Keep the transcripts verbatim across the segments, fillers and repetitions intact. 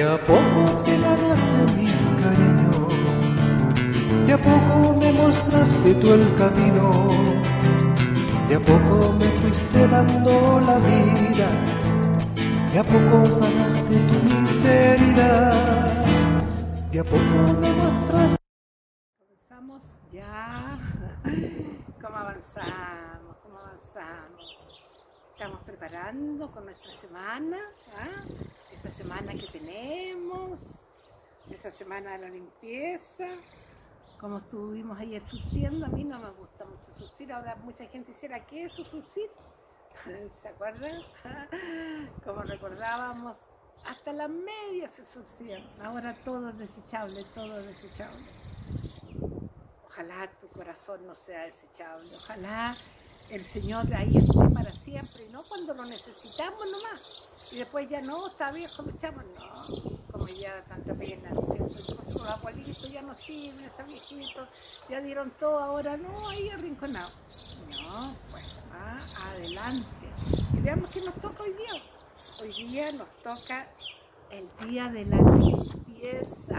a poco te ganaste mi cariño, de a poco me mostraste tú el camino, de a poco me fuiste dando la vida, de a poco sanaste tu miseria, de a poco me mostraste. Comenzamos ya. ¿Cómo avanzamos? ¿Cómo avanzamos? Estamos preparando con nuestra semana, ¿ah? Esa semana que tenemos, esa semana de la limpieza. Como estuvimos ayer surciendo, a mí no me gusta mucho surcir. Ahora mucha gente hiciera, ¿qué es su surcir? ¿Se acuerdan? Como recordábamos, hasta las medias se surcían. Ahora todo es desechable, todo es desechable. Ojalá tu corazón no sea desechable. Ojalá el Señor ahí esté para siempre, y no cuando lo necesitamos nomás. Y después ya no, está viejo, lo echamos. No, como ya tanta pena, ¿no es cierto? Entonces, los abuelitos ya no sirven, esos viejitos ya dieron todo, ahora no, ahí arrinconado. No, pues más adelante. Y veamos qué nos toca hoy día. Hoy día nos toca el día de la limpieza.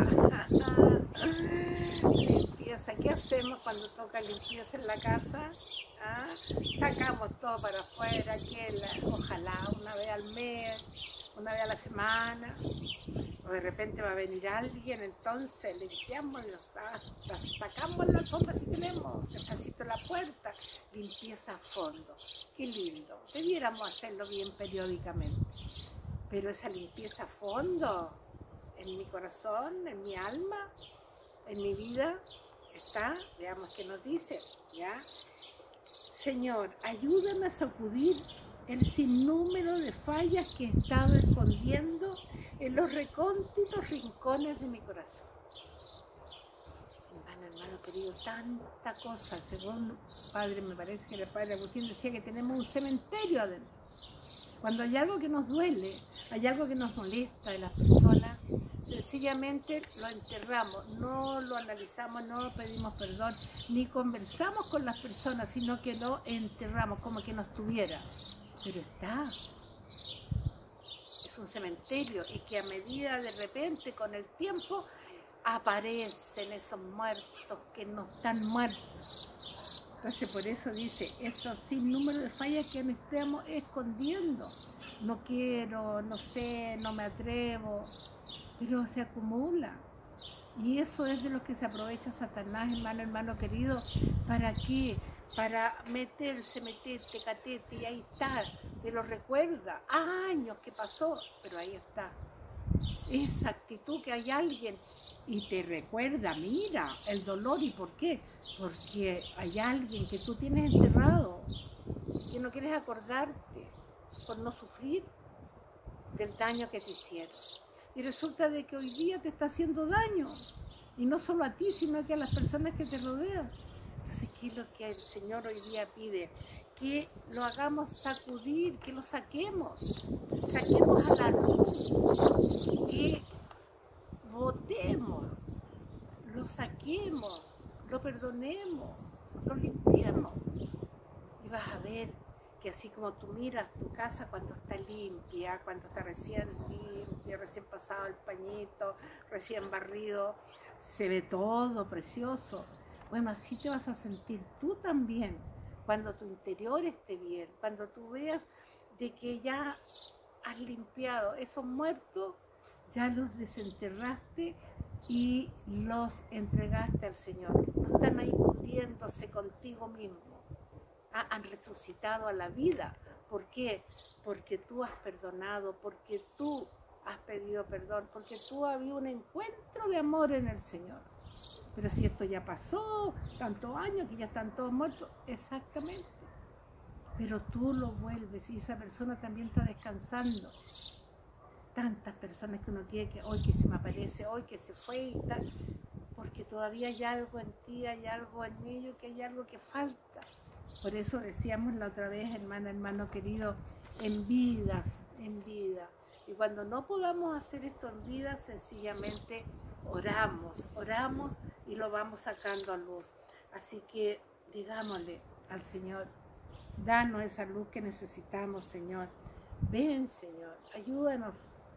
Limpieza, ¿qué hacemos cuando toca limpieza en la casa? ¿Ah? Sacamos todo para afuera, que la, ojalá una vez al mes, una vez a la semana, o de repente va a venir alguien, entonces limpiamos, los, sacamos la alfombra si tenemos, despacito la puerta, limpieza a fondo. Qué lindo, debiéramos hacerlo bien periódicamente. Pero esa limpieza a fondo, en mi corazón, en mi alma, en mi vida, está, veamos qué nos dice, ¿ya? Señor, ayúdame a sacudir el sinnúmero de fallas que he estado escondiendo en los recónditos rincones de mi corazón. Hermano, hermano querido, tanta cosa, según padre, me parece que el padre Agustín decía que tenemos un cementerio adentro. Cuando hay algo que nos duele, hay algo que nos molesta de las personas, sencillamente lo enterramos, no lo analizamos, no lo pedimos perdón, ni conversamos con las personas, sino que lo enterramos como que no estuviera. Pero está, es un cementerio, y que a medida de repente, con el tiempo, aparecen esos muertos que no están muertos. Entonces por eso dice, esos sin número de fallas que me estamos escondiendo. No quiero, no sé, no me atrevo, pero se acumula. Y eso es de lo que se aprovecha Satanás, hermano, hermano querido. ¿Para qué? Para meterse, meterte, catete, y ahí está, te lo recuerda. Años que pasó, pero ahí está. Esa actitud que hay alguien y te recuerda, mira, el dolor. ¿Y por qué? Porque hay alguien que tú tienes enterrado, que no quieres acordarte por no sufrir del daño que te hicieron. Y resulta de que hoy día te está haciendo daño, y no solo a ti, sino que a las personas que te rodean. Entonces, ¿qué es lo que el Señor hoy día pide? Que lo hagamos sacudir, que lo saquemos, saquemos a la luz, que votemos, lo saquemos, lo perdonemos, lo limpiemos. Y vas a ver que así como tú miras tu casa cuando está limpia, cuando está recién limpia, recién pasado el pañito, recién barrido, se ve todo precioso. Bueno, así te vas a sentir tú también, cuando tu interior esté bien, cuando tú veas de que ya has limpiado esos muertos, ya los desenterraste y los entregaste al Señor. No están ahí pudriéndose contigo mismo. Ah, han resucitado a la vida. ¿Por qué? Porque tú has perdonado, porque tú has pedido perdón, porque tú había un encuentro de amor en el Señor. Pero si esto ya pasó, tantos años que ya están todos muertos, exactamente. Pero tú lo vuelves y esa persona también está descansando. Tantas personas que uno quiere que hoy que se me aparece, hoy que se fue y tal, porque todavía hay algo en ti, hay algo en ello, que hay algo que falta. Por eso decíamos la otra vez, hermana, hermano querido, en vidas, en vida. Y cuando no podamos hacer esto en vida, sencillamente oramos, oramos y lo vamos sacando a luz. Así que digámosle al Señor, danos esa luz que necesitamos, Señor. Ven, Señor, ayúdanos,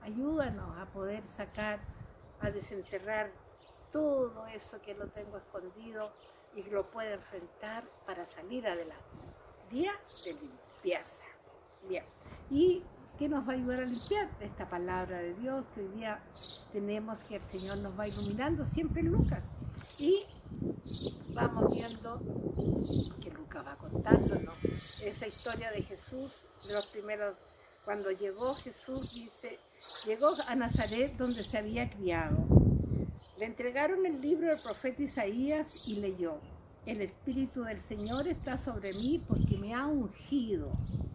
ayúdanos a poder sacar, a desenterrar todo eso que lo tengo escondido y lo pueda enfrentar para salir adelante. Día de limpieza. Bien. ¿Y qué nos va a ayudar a limpiar? Esta palabra de Dios que hoy día tenemos, que el Señor nos va iluminando siempre en Lucas. Y vamos viendo que Lucas va contándonos esa historia de Jesús, de los primeros, cuando llegó Jesús, dice, llegó a Nazaret donde se había criado. Le entregaron el libro del profeta Isaías y leyó, el Espíritu del Señor está sobre mí porque me ha ungido.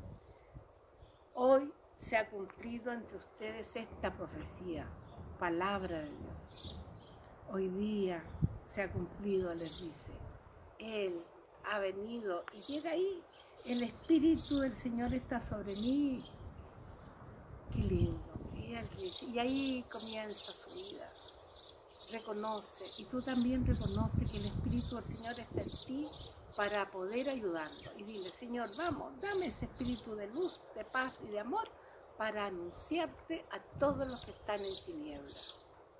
Hoy se ha cumplido entre ustedes esta profecía, palabra de Dios. Hoy día se ha cumplido, les dice. Él ha venido y llega ahí. El Espíritu del Señor está sobre mí. Qué lindo. Y, él dice, y ahí comienza su vida. Reconoce, y tú también reconoce que el Espíritu del Señor está en ti para poder ayudarlo. Y dile, Señor, vamos, dame ese espíritu de luz, de paz y de amor para anunciarte a todos los que están en tinieblas.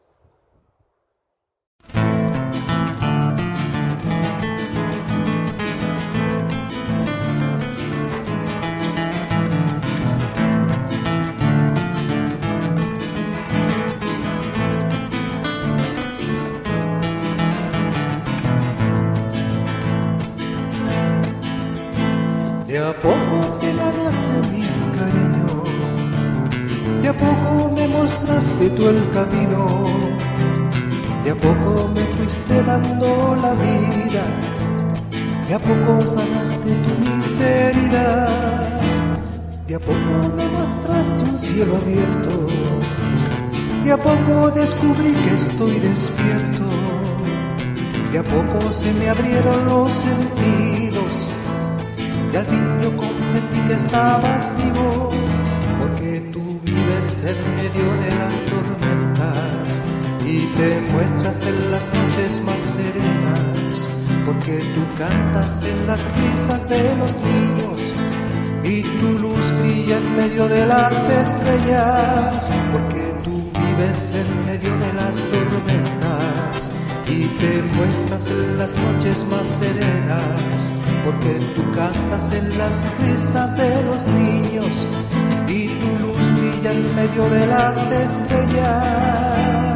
De a poco te ganaste mi cariño, de a poco me mostraste tú el camino, de a poco me fuiste dando la vida, de a poco sanaste tu miseria, de a poco me mostraste un cielo abierto, de a poco descubrí que estoy despierto, de a poco se me abrieron los sentidos. Y al fin yo comprendí que estabas vivo, porque tú vives en medio de las tormentas y te muestras en las noches más serenas, porque tú cantas en las risas de los niños y tu luz brilla en medio de las estrellas, porque tú vives en medio de las tormentas y te muestras en las noches más serenas, porque tú cantas en las risas de los niños y tu luz brilla en medio de las estrellas.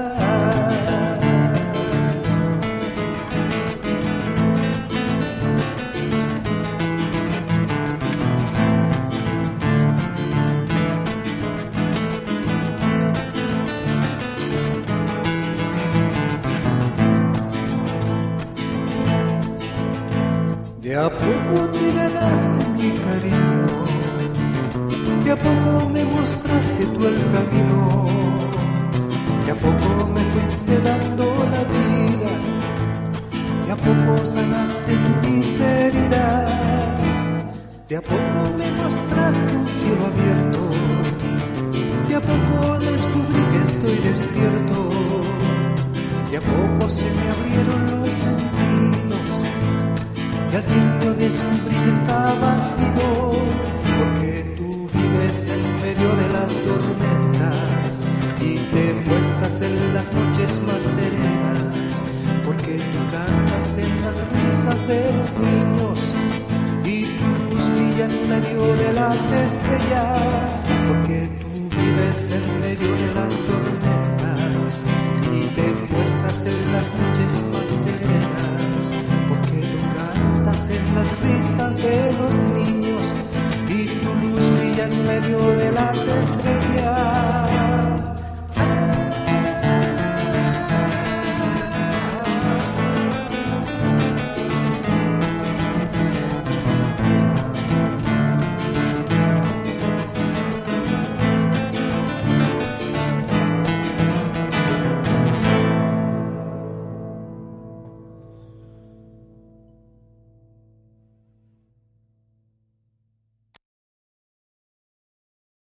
De a poco te ganaste mi cariño, de a poco me mostraste tú el camino, de a poco me fuiste dando la vida, de a poco sanaste tu miseria, de a poco me mostraste un cielo abierto, de a poco descubrí que estoy despierto, de a poco se me abrieron los sentidos. Y al fin yo descubrí que estabas vivo, porque tú vives en medio de las tormentas y te muestras en las noches más serenas, porque tú cantas en las risas de los niños y tu luz brilla en medio de las estrellas, porque tú vives en medio de las tormentas y te muestras en las noches más serenas, porque tú cantas en las risas de los niños y tu luz brilla en medio de las estrellas.